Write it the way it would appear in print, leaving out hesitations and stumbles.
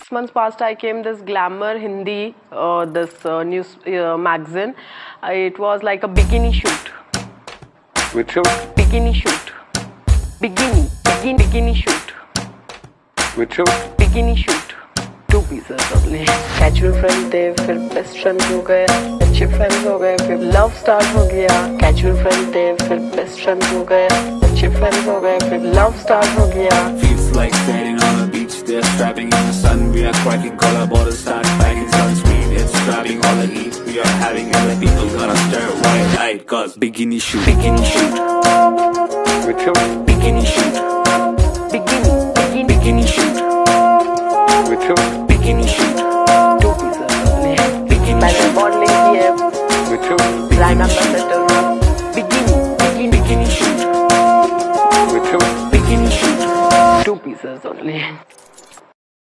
6 months past, I came this Glamour Hindi, this news magazine. It was like a bikini shoot. Which shoot? Bikini shoot. Bikini shoot. Which shoot? Bikini shoot. 2 pieces only. Casual friends थे, फिर best friends हो गए, अच्छे friends हो गए, फिर love start हो गया. Casual friends थे, फिर best friends हो गए, अच्छे friends हो गए, फिर love start हो गया. Feels like standing on the beach, they're strapping in the sun. We are cracking collar borders, start packing sunscreen. It's grabbing all the heat we are having, and the people gonna stare wide-eyed. Cause bikini shoot, bikini shoot. Which shoot? Bikini shoot, bikini shoot. Which shoot? Bikini shoot, 2 pieces only. bikini मैंने shoot. modeling की है. Which shoot? Brand ambassador हूँ. Bikini shoot, Which shoot? bikini shoot. 2 pieces only.